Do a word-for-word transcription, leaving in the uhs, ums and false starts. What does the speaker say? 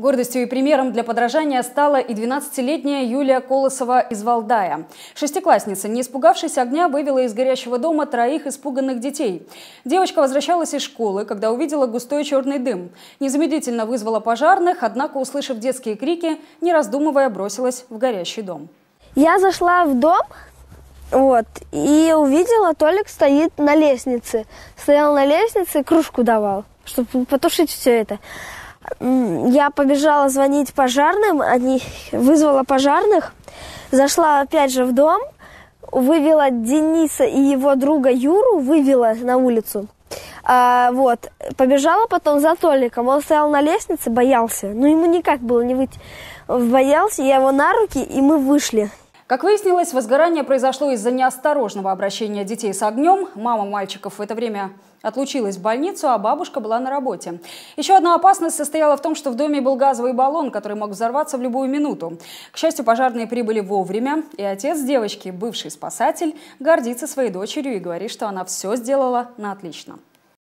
Гордостью и примером для подражания стала и двенадцатилетняя Юлия Колосова из Валдая. Шестиклассница, не испугавшись огня, вывела из горящего дома троих испуганных детей. Девочка возвращалась из школы, когда увидела густой черный дым. Незамедлительно вызвала пожарных, однако, услышав детские крики, не раздумывая, бросилась в горящий дом. Я зашла в дом, вот, и увидела, Толик стоит на лестнице. Стоял на лестнице, кружку давал, чтобы потушить все это. Я побежала звонить пожарным, они вызвала пожарных, зашла опять же в дом, вывела Дениса и его друга Юру, вывела на улицу. А, вот, побежала потом за Толиком, он стоял на лестнице, боялся, но ему никак было не выйти. Боялся, я его на руки, и мы вышли. Как выяснилось, возгорание произошло из-за неосторожного обращения детей с огнем. Мама мальчиков в это время отлучилась в больницу, а бабушка была на работе. Еще одна опасность состояла в том, что в доме был газовый баллон, который мог взорваться в любую минуту. К счастью, пожарные прибыли вовремя, и отец девочки, бывший спасатель, гордится своей дочерью и говорит, что она все сделала на отлично.